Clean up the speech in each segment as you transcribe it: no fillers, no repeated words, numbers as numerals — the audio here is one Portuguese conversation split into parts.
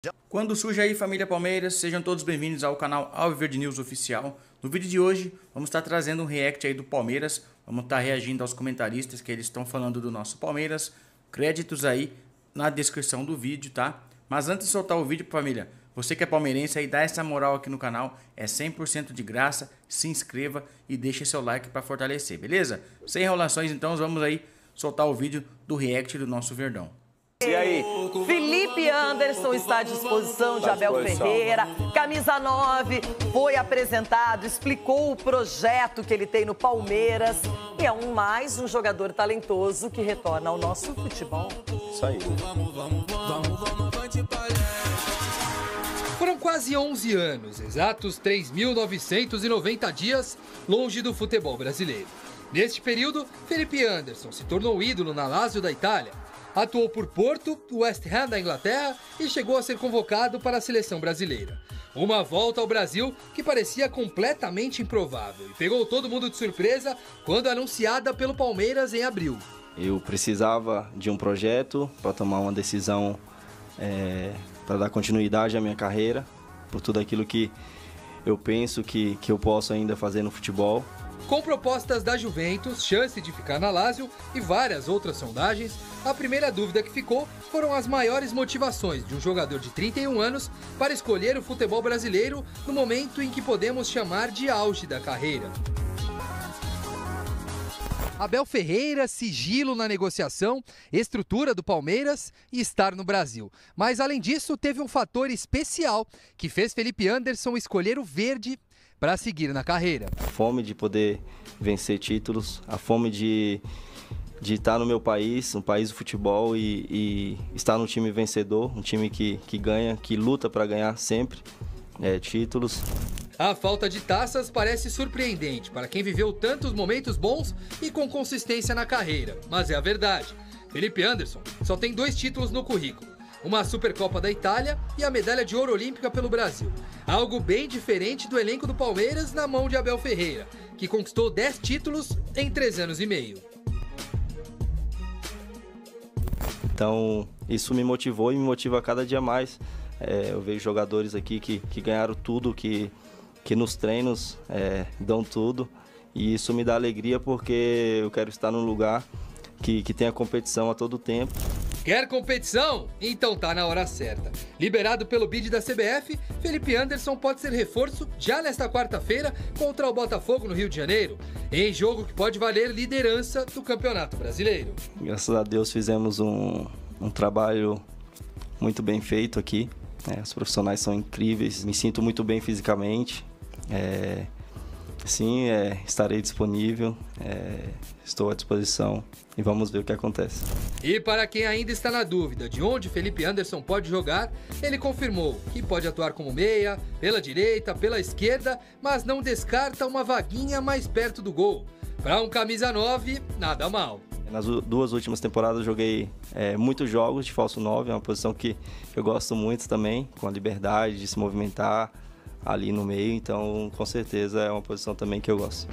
Quando surge aí, família Palmeiras, sejam todos bem-vindos ao canal Alviverde News Oficial. No vídeo de hoje, vamos estar trazendo um react aí do Palmeiras, vamos estar reagindo aos comentaristas que eles estão falando do nosso Palmeiras. Créditos aí na descrição do vídeo, tá? Mas antes de soltar o vídeo, família, você que é palmeirense aí, dá essa moral aqui no canal, é 100% de graça, se inscreva e deixe seu like para fortalecer, beleza? Sem enrolações, então, vamos aí soltar o vídeo do react do nosso Verdão. E aí? Felipe Anderson está à disposição de Abel Ferreira. Camisa 9 foi apresentado, explicou o projeto que ele tem no Palmeiras. E é mais um jogador talentoso que retorna ao nosso futebol. Isso aí. Foram quase 11 anos, exatos 3.990 dias, longe do futebol brasileiro. Neste período, Felipe Anderson se tornou ídolo na Lazio da Itália. Atuou por Porto, West Ham da Inglaterra e chegou a ser convocado para a seleção brasileira. Uma volta ao Brasil que parecia completamente improvável e pegou todo mundo de surpresa quando anunciada pelo Palmeiras em abril. Eu precisava de um projeto para tomar uma decisão para dar continuidade à minha carreira, por tudo aquilo que eu penso que eu posso ainda fazer no futebol. Com propostas da Juventus, chance de ficar na Lazio e várias outras sondagens, a primeira dúvida que ficou foram as maiores motivações de um jogador de 31 anos para escolher o futebol brasileiro no momento em que podemos chamar de auge da carreira. Abel Ferreira, sigilo na negociação, estrutura do Palmeiras e estar no Brasil. Mas além disso, teve um fator especial que fez Felipe Anderson escolher o verde para seguir na carreira. A fome de poder vencer títulos, a fome de estar no meu país, no país do futebol e estar num time vencedor, um time que ganha, que luta para ganhar sempre títulos. A falta de taças parece surpreendente para quem viveu tantos momentos bons e com consistência na carreira, mas é a verdade. Felipe Anderson só tem 2 títulos no currículo. Uma Supercopa da Itália e a medalha de ouro olímpica pelo Brasil. Algo bem diferente do elenco do Palmeiras na mão de Abel Ferreira, que conquistou 10 títulos em 3 anos e meio. Então, isso me motivou e me motiva a cada dia mais. Eu vejo jogadores aqui que ganharam tudo, que nos treinos dão tudo. E isso me dá alegria porque eu quero estar num lugar que tenha competição a todo tempo. Quer competição? Então tá na hora certa. Liberado pelo bid da CBF, Felipe Anderson pode ser reforço já nesta quarta-feira contra o Botafogo no Rio de Janeiro, em jogo que pode valer liderança do Campeonato Brasileiro. Graças a Deus fizemos um trabalho muito bem feito aqui. Os profissionais são incríveis, me sinto muito bem fisicamente. Sim, estarei disponível, estou à disposição e vamos ver o que acontece. E para quem ainda está na dúvida de onde Felipe Anderson pode jogar, ele confirmou que pode atuar como meia, pela direita, pela esquerda, mas não descarta uma vaguinha mais perto do gol. Para um camisa 9, nada mal. Nas 2 últimas temporadas eu joguei muitos jogos de falso 9, é uma posição que eu gosto muito também, com a liberdade de se movimentar ali no meio, então com certeza é uma posição também que eu gosto.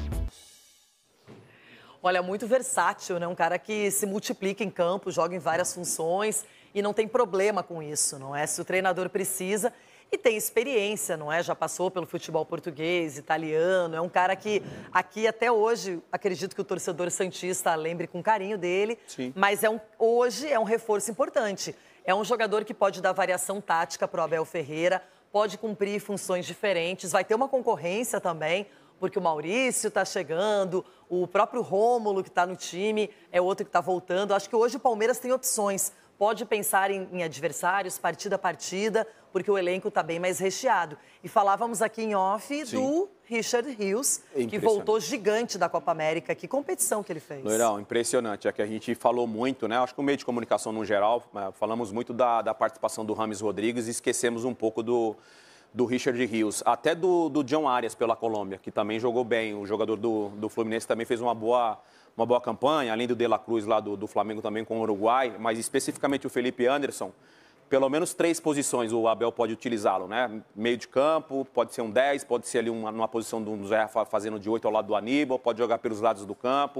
Olha, muito versátil, né? Um cara que se multiplica em campo, joga em várias funções e não tem problema com isso, não é? Se o treinador precisa e tem experiência, não é? Já passou pelo futebol português, italiano, é um cara que aqui até hoje, acredito que o torcedor santista lembre com carinho dele, Sim. Mas hoje é um reforço importante. É um jogador que pode dar variação tática para o Abel Ferreira, pode cumprir funções diferentes, vai ter uma concorrência também, porque o Maurício está chegando, o próprio Rômulo que está no time é outro que está voltando. Acho que hoje o Palmeiras tem opções, pode pensar em adversários, partida a partida, porque o elenco está bem mais recheado. E falávamos aqui em off do Richard Rios, que voltou gigante da Copa América. Que competição que ele fez. Loirão, impressionante. É que a gente falou muito, né? Acho que o meio de comunicação no geral, falamos muito da participação do Rames Rodrigues e esquecemos um pouco do Richard Rios. Até do John Arias pela Colômbia, que também jogou bem. O jogador do Fluminense também fez uma boa campanha, além do De La Cruz lá do Flamengo também com o Uruguai, mas especificamente o Felipe Anderson. Pelo menos 3 posições o Abel pode utilizá-lo, né? Meio de campo, pode ser um 10, pode ser ali numa posição do Zé fazendo de 8 ao lado do Aníbal, pode jogar pelos lados do campo.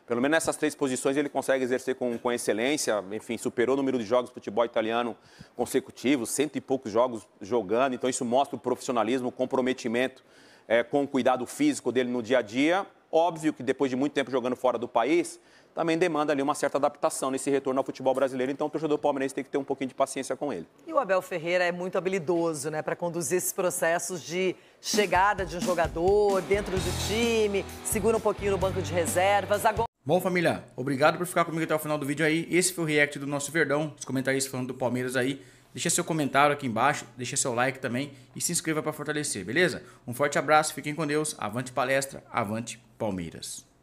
Pelo menos nessas 3 posições ele consegue exercer com excelência, enfim, superou o número de jogos de futebol italiano consecutivos, 100 e poucos jogos jogando, então isso mostra o profissionalismo, o comprometimento com o cuidado físico dele no dia a dia. Óbvio que depois de muito tempo jogando fora do país, também demanda ali uma certa adaptação nesse retorno ao futebol brasileiro, então o torcedor palmeirense tem que ter um pouquinho de paciência com ele. E o Abel Ferreira é muito habilidoso, né, para conduzir esses processos de chegada de um jogador dentro do time, segura um pouquinho no banco de reservas. Agora... Bom, família, obrigado por ficar comigo até o final do vídeo aí. Esse foi o react do nosso Verdão, os comentaristas falando do Palmeiras aí. Deixa seu comentário aqui embaixo, deixa seu like também e se inscreva para fortalecer, beleza? Um forte abraço, fiquem com Deus, avante palestra, avante Palmeiras.